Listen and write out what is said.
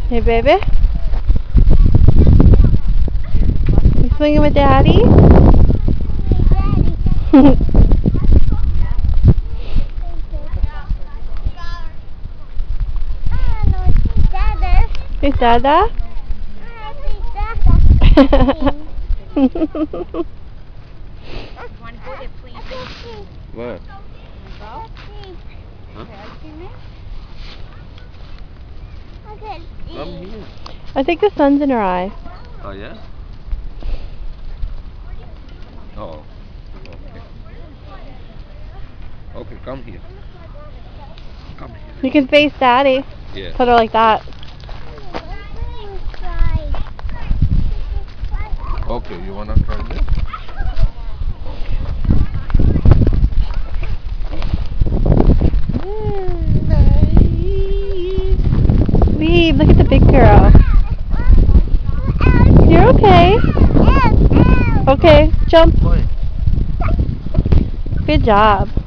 Hey, baby. You swinging with Daddy? Hey, Dada. What? Huh? Come here. I think the sun's in her eye. Oh, yeah? Oh, okay. Okay, come here. Come here. You can face Daddy. Yeah. Put her like that. Okay, you wanna try this? Weeb, look at the big girl. You're okay. Okay, jump. Good job.